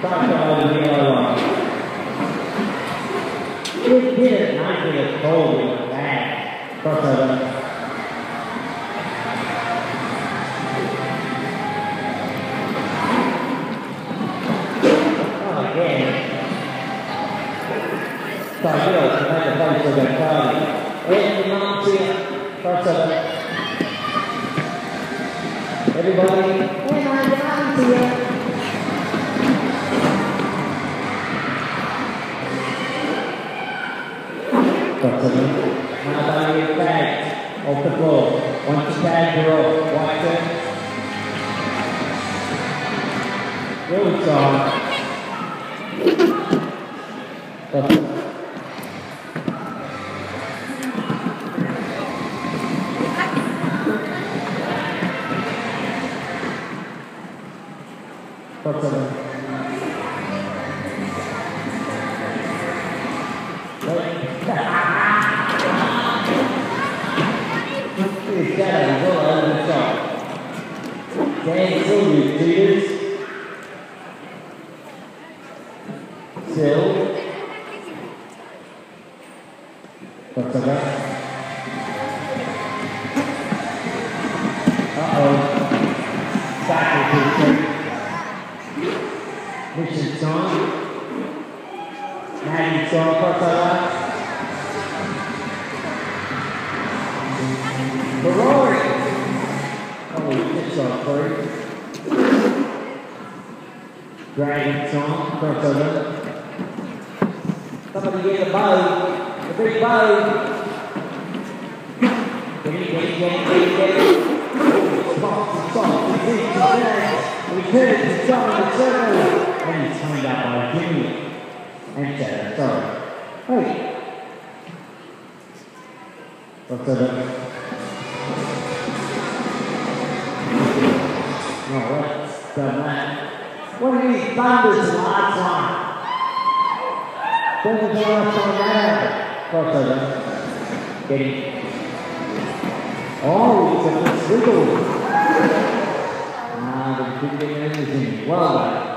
Try to hold the yellow line. Just get it nice with a cold with a bag. Crossover. Oh, again. So good to make a place for the party. And the arms here. Crossover. Everybody. And I'm down to you. Now by your tag off the floor. Once you tag, you're off. Watch it. Really strong. Dragon song, crossover. Somebody get a bow, a big bow. Get it. Soft, he reaches down, he turns to John the circle, and he's timed out by Jimmy. And Shadow, sorry. Hey. Crossover. Alright, done that. What do you mean thunders last time? Don't you last time that? Crossover. Get it. Oh, it's a good wiggle. Ah, the big thing is in. Well done.